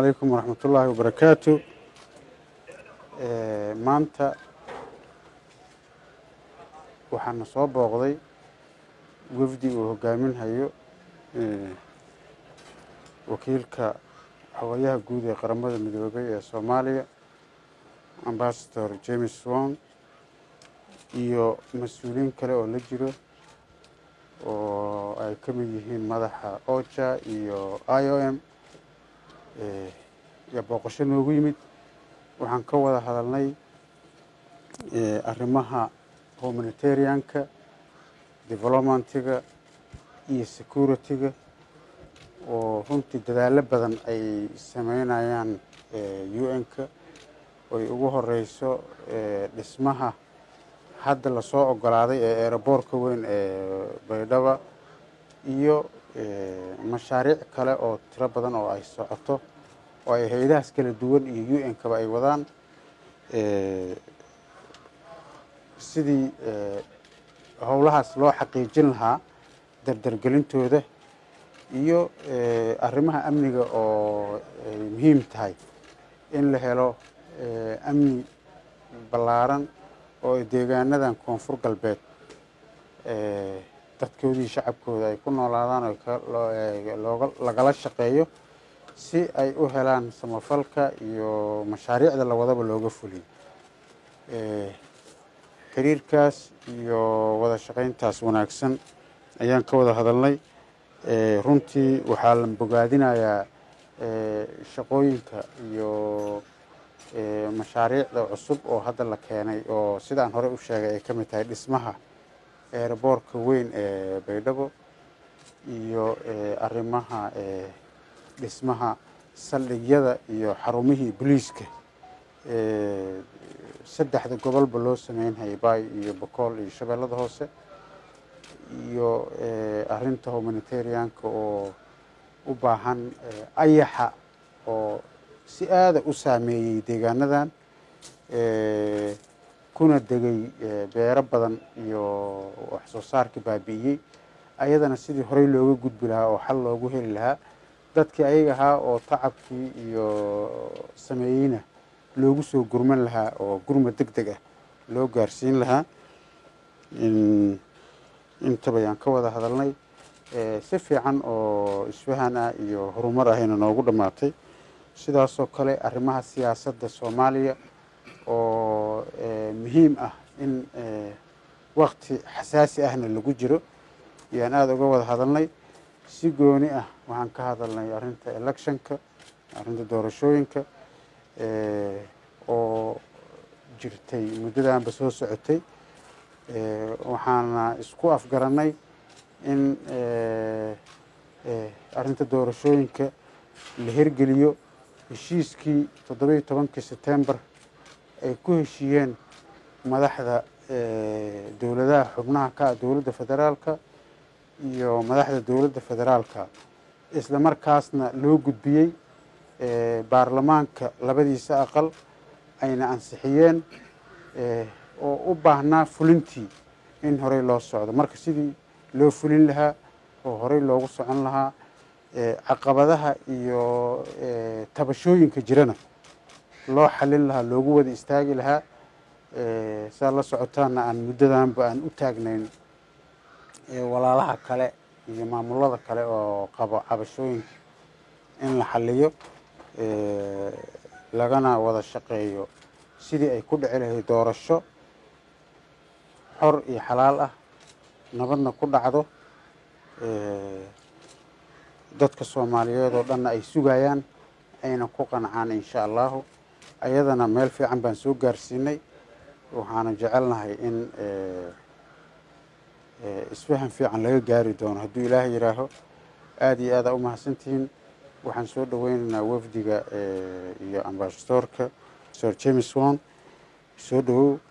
عليكم ورحمة الله وبركاته. maanta waxaan soo booqday wafdi uu hogaaminayo wakiilka xoghayaha guud ee qaramada midoobay ee Soomaaliya Ambassador James Swan iyo mas'uuliyiin kale oo la jiro oo ay ka mid yihiin madaxa OCHA iyo IOM ya booqasho noogu yimid. waxaan ka wada hadalnay arrimaha humanitarianka, developmentiga iyo securityga oo runtii dadaalo badan ay sameynayaan UN-ka oo ay ugu horeyso dhismaha hadda la soo ogolaaday ee airport-ka weyn ee Baydhabo iyo mashaariic kale oo tiro badan oo ay socoto oo ay hay'adaha kala duwan iyo UN-ka ay wadaan sidii howlahaas loo xaqiijin lahaa dardargelintooda iyo arrimaha amniga oo ay muhiim tahay in la helo amni ballaaran oo deegaanadan koonfur galbeed dadkoodii shacabkooda ay ku noolaadaan oo lagala shaqeeyo si ay u helaan samafalka iyo mashaariicda la wadaba looga fuliyo. xiriirkaas iyo wada shaqayntaas wanaagsan ayaan ka wada hadalnay. runtii waxaa la bogaadinayaa shaqooyinka iyo mashaariicda cusub oo hadda la keenay oo sidaan hore u sheegay ay ka mid tahay dhismaha airport-ka weyn ee Baydhabo iyo arrimaha dhismaha saldhigyada iyo xarumihii booliiska saddexda gobolba loo sameynayay Bay iyo Boqol iyo Shabeellada Hoose iyo arrinta humanitarianka oo u baahan ayaxa oo si aad u saameeyay deegaanadan kuna degay beero badan iyo wax soo saarka baabi'iyay ayadana sidii hore looga gudbi lahaa oo xal loogu heli lahaa dadkii ayaga ahaa oo tacabkii iyo sameeyayna loogu soo gurman lahaa oo gurmad degdeg ah loo gaarsiin lahaa. inta bayaan ka wada hadalnay si fiican oo isfahan ah iyo horumar ahayna noogu dhamaatay. sidaas oo kale arrimaha siyaasadda Soomaaliya oo muhiim ah in waqti xasaasi ahna lagu jiro yaan aad uga wada hadalnay. si gooni ah waxaan ka hadalnay arrinta electionka, arrinta doorashooyinka oo jirtay muddadanba soo socotay. waxaana isku afgaranay in arrinta doorashooyinka la hirgeliyo heshiiskii 17 September ay ku heshiiyeen madaxda dowladaha xubnaha ka dowladda federaalka iyo madaxda dowladda federaalka isla markaasna loo gudbiyay baarlamaanka labadiisa aqal ayna ansixiyeen oo u baahnaa fulintii in horey loo socdo. marka sidii loo fulin lahaa oo horey loogu socon lahaa caqabadaha iyo tabashooyinka jirana loo xalin lahaa loogu wada istaagi lahaa. saa la socotaana aan muddadanba aan u taagnayn walaalaha kale iyo maamulada kale oo qabo cabashooyinka in la xaliyo lagana wada shaqeeyo sidii ay ku dhici lahayd doorasho xor iyo xalaal ah nabadna ku dhacdo dadka Soomaaliyeed oo dhan ay sugayaan ayna ku qancaan insha Allah. ayadana meel fiican baan soo gaarsiinay. waxaana jecelnahay in isfahan fiican laga gaari doono hadduu Ilaahay yiraaho. aad iyo aad u mahadsantihiin. waxaan soo dhaweynaynaa wafdiga iyo ambassadorka Sir James Swan soo dhawow.